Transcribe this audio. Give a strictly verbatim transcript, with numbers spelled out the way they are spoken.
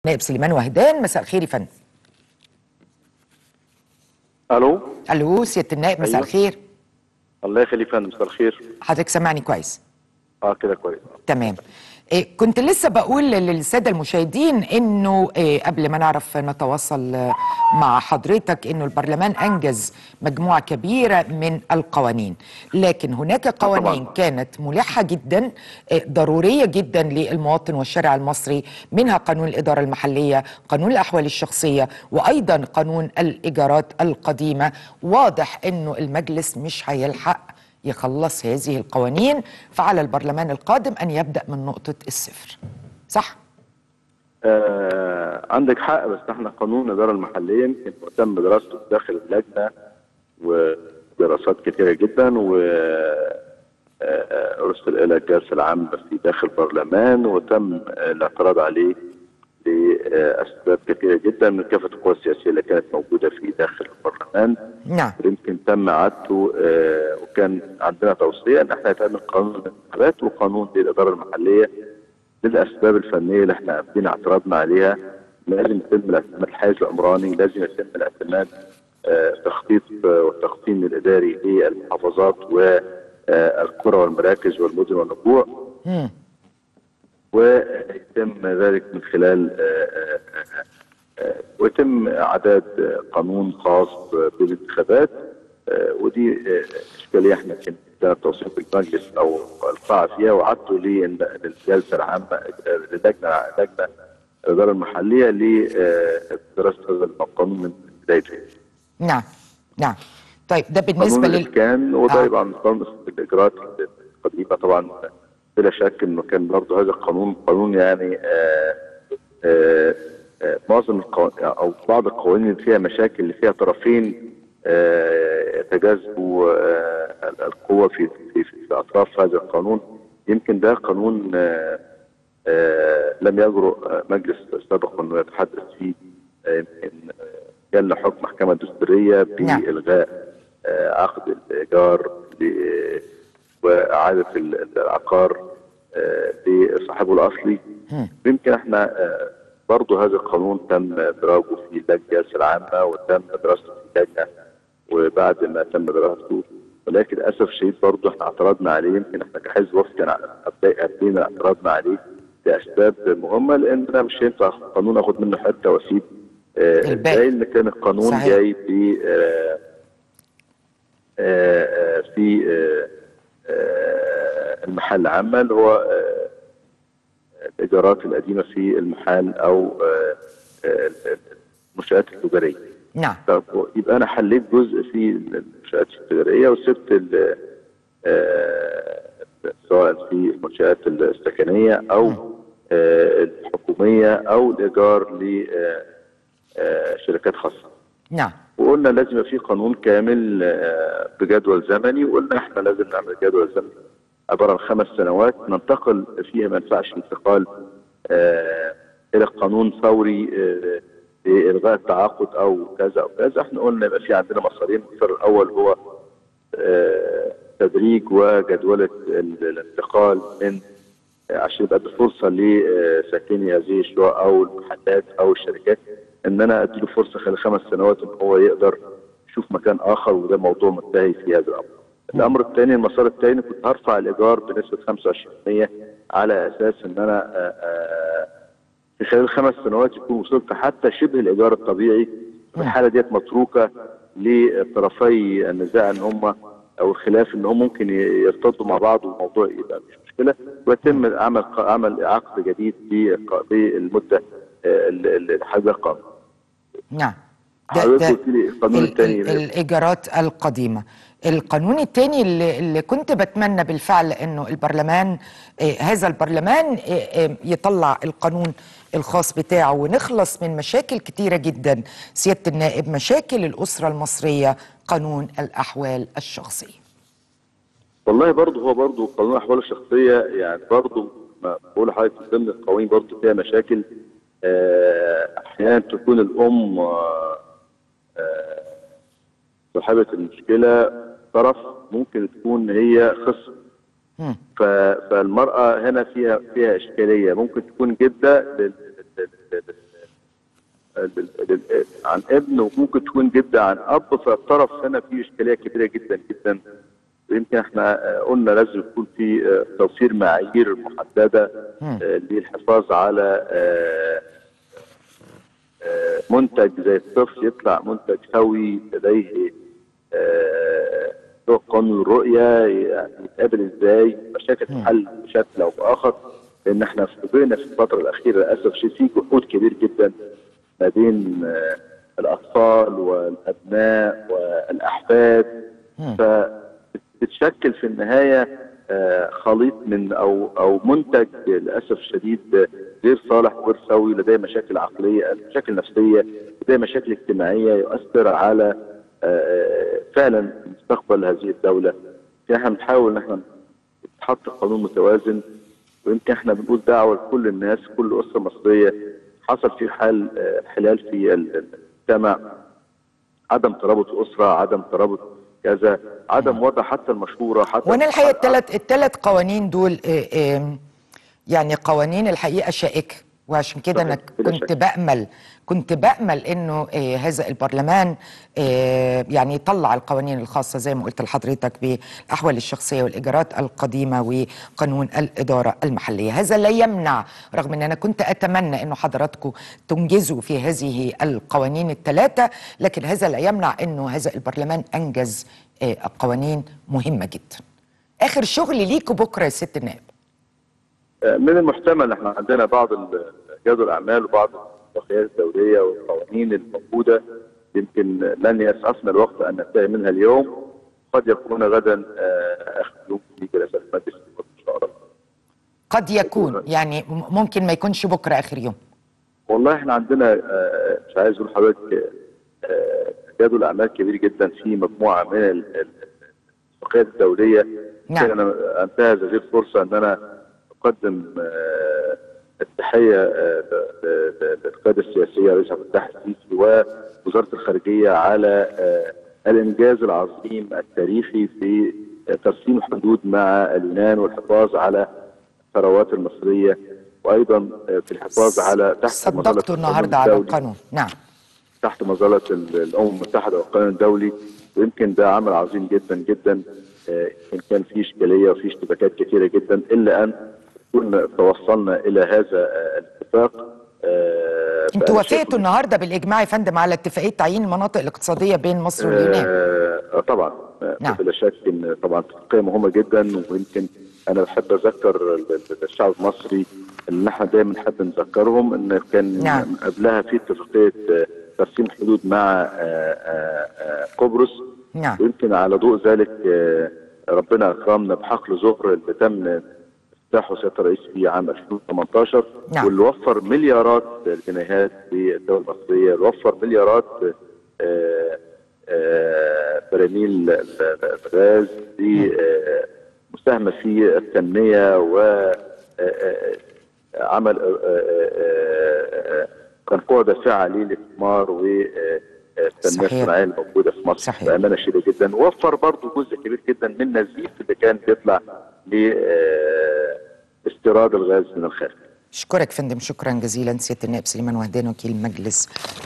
نائب سليمان وهدان. مساء الخير يا فندم. الو الو سياده النائب، مساء أيوة. الخير. الله يخليك يا فندم، مساء الخير. حضرتك سامعني كويس؟ اه كده كويس. تمام. إيه كنت لسه بقول للساده المشاهدين انه إيه قبل ما نعرف نتواصل مع حضرتك انه البرلمان انجز مجموعه كبيره من القوانين، لكن هناك قوانين طبعا. كانت ملحه جدا، إيه ضروريه جدا للمواطن والشارع المصري، منها قانون الاداره المحليه، قانون الاحوال الشخصيه، وايضا قانون الايجارات القديمه. واضح انه المجلس مش هيلحق يخلص هذه القوانين، فعلى البرلمان القادم أن يبدأ من نقطة الصفر، صح؟ آه عندك حق، بس احنا قانون الاداره المحليه يمكن تم دراسته داخل اللجنه ودراسات كثيره جدا، و ارسل الى الجلسه العامه في داخل البرلمان، وتم الاعتراض عليه لاسباب كثيره جدا من كافه القوى السياسيه اللي كانت موجوده في داخل البرلمان. نعم. يمكن تم اعادته، آه وكان عندنا توصيه ان احنا يتعمل قانون الانتخابات وقانون للاداره المحليه للاسباب الفنيه اللي احنا قبلنا اعتراضنا عليها. لازم يتم الاعتماد الحيز العمراني، لازم يتم الاعتماد آه تخطيط آه والتخطيط الاداري للمحافظات والقرى والمراكز والمدن والنجوع، ويتم ذلك من خلال آه آه ويتم اعداد قانون خاص بالانتخابات. ودي اشكاليه احنا كانت توصيف المجلس او القاعه فيها، وعدته للجلسه العامه للجنه لجنه الاداره المحليه لدراسه هذا القانون من بدايته. نعم نعم. طيب ده بالنسبه قانون لل الاسكان، وده يبقى من قانون الاجراءات القديمه. طبعا بلا شك انه كان برضه هذا القانون قانون يعني آآ آآ معظم او بعض القوانين اللي فيها مشاكل، اللي فيها طرفين يتجاذبوا القوة في, في, في اطراف هذا القانون. يمكن ده قانون آآ آآ لم يجرؤ مجلس سابق انه يتحدث فيه. يمكن كان له حكم محكمة دستورية بإلغاء عقد الإيجار وإعادة العقار لصاحبه الأصلي. يمكن احنا برضه هذا القانون تم ادراجه في الجلسه العامه وتم دراسته في اللجنه، وبعد ما تم دراسته ولكن للاسف الشديد برضه احنا اعترضنا عليه. يمكن احنا كحزب وفد ابدينا اعتراضنا عليه لاسباب مهمه، لان انا مش هينفع قانون اخد منه حته واسيب ازاي اللي كان القانون صحيح. جاي في آآ آآ في آآ المحل العامه اللي هو الايجارات القديمه في المحال او المنشآت التجاريه. نعم. يبقى انا حليت جزء في المنشآت التجاريه وسبت سواء في المنشآت السكنيه او الحكوميه او الايجار لشركات خاصه. نعم. وقلنا لازم يبقى في قانون كامل بجدول زمني، وقلنا احنا لازم نعمل جدول زمني عباره عن خمس سنوات ننتقل فيها. ما ينفعش الانتقال آه الى قانون فوري آه لالغاء التعاقد او كذا او كذا. احنا قلنا يبقى في عندنا مسارين. المسار الاول هو آه تدريج وجدوله الانتقال من آه عشان يبقى فرصه لساكني هذه الشقق او المحلات او الشركات ان انا اديله فرصه خلال خمس سنوات ان هو يقدر يشوف مكان اخر، وده موضوع منتهي في هذا الامر. الامر الثاني، المسار الثاني، كنت هرفع الايجار بنسبه خمسة وعشرين بالمئة على اساس ان انا في خلال خمس سنوات يكون وصلت حتى شبه الايجار الطبيعي. الحاله ديت متروكه لطرفي النزاع ان هم او الخلاف ان هم ممكن يرتضوا مع بعض والموضوع يبقى مش مشكله، ويتم عمل عمل عقد جديد بالمده الحاجه القانون. نعم. ده, ده القانون الثاني الايجارات القديمه. القانون الثاني اللي, اللي كنت بتمنى بالفعل انه البرلمان آه هذا البرلمان آه آه يطلع القانون الخاص بتاعه ونخلص من مشاكل كتيره جدا سياده النائب، مشاكل الاسره المصريه، قانون الاحوال الشخصيه. والله برضه هو برضه قانون الاحوال الشخصيه يعني برضه ما بقول لحضرتك من ضمن القوانين برضه فيها مشاكل. احيانا تكون الام صاحبه المشكله طرف ممكن تكون هي خصم، فالمراه هنا فيها فيها اشكاليه. ممكن تكون جده عن ابن، وممكن تكون جده عن اب، فالطرف هنا في اشكاليه كبيره جدا جدا. ويمكن احنا قلنا لازم يكون في توفير معايير محدده للحفاظ على منتج زي الطفل يطلع منتج سوي لديه قانون الرؤيه، يعني يتقابل ازاي، مشاكل تحل بشكل او باخر. لان احنا فوجئنا في الفتره الاخيره للاسف شيء في جهود كبير جدا ما بين الاطفال والابناء والاحفاد، فبتشكل في النهايه خليط من او او منتج للاسف الشديد غير صالح وغير سوي، لديه مشاكل عقليه، مشاكل نفسيه، لديه مشاكل اجتماعيه يؤثر على فعلا مستقبل هذه الدوله. احنا بنحاول ان احنا نحط قانون متوازن، ويمكن احنا بنقول دعوه لكل الناس، كل اسره مصريه حصل في حال حلال في المجتمع، عدم ترابط الاسره، عدم ترابط كذا، عدم وضع حتى المشوره. حتى وانا الحقيقه الثلاث الثلاث قوانين دول يعني قوانين الحقيقه شائكه، وعشان كده انا كنت بامل كنت بامل انه آه هذا البرلمان آه يعني يطلع القوانين الخاصه زي ما قلت لحضرتك بالاحوال الشخصيه والايجارات القديمه وقانون الاداره المحليه. هذا لا يمنع، رغم ان انا كنت اتمنى انه حضراتكم تنجزوا في هذه القوانين الثلاثه، لكن هذا لا يمنع انه هذا البرلمان انجز آه قوانين مهمه جدا. اخر شغل ليكوا بكره يا ست النائب. من المحتمل احنا عندنا بعض رجال الاعمال وبعض الاتفاقيات الدوليه والقوانين الموجوده يمكن لن يسعفنا الوقت ان ننتهي منها اليوم، قد يكون غدا اخر يوم في جلسات مجلس ان شاء الله. قد يكون يعني ممكن ما يكونش بكره اخر يوم. والله احنا عندنا مش عايز اقول لحضرتك رجال الاعمال كبير جدا في مجموعه من الاتفاقيات الدوليه. نعم. انا انتهز هذه الفرصه ان انا أقدم التحية للقيادة السياسية رئيس عبد الفتاح السيسي ووزارة الخارجية على الإنجاز العظيم التاريخي في ترسيم حدود مع اليونان والحفاظ على الثروات المصرية، وأيضا في الحفاظ على تحت صدقتوا النهارده على القانون. نعم. تحت مظلة الأمم المتحدة والقانون الدولي، ويمكن ده عمل عظيم جدا جدا. إن كان في إشكالية وفي اشتباكات كثيرة جدا، إلا أن كنا توصلنا إلى هذا الاتفاق. أنتوا وافقتوا النهارده بالإجماع يا فندم على اتفاقية تعيين المناطق الاقتصادية بين مصر واليونان. آه طبعا. نعم. بلا شك إن طبعا اتفاقية مهمة جدا، ويمكن أنا بحب أذكر الشعب المصري اللي احنا دايما نحب نذكرهم إن كان نعم. قبلها في اتفاقية ترسيم حدود مع آآ آآ قبرص. نعم. ويمكن على ضوء ذلك ربنا اكرمنا بحقل زهر اللي تم افتتاحه سياده الرئيس في عام ألفين وثمانية عشر. نعم. واللي وفر مليارات الجنيهات للدوله المصريه، اللي وفر مليارات براميل الغاز لمساهمه في التنميه وعمل كان قوه دافعه للاستثمار و التنميه الصناعيه الموجوده في مصر. صحيح. بامانه شديده جدا. وفر برضه جزء كبير جدا من نزيف اللي كان بيطلع لاستيراد الغاز من الخارج. اشكرك فندم، شكرا جزيلا سياده النائب سليمان وهدان وكيل مجلس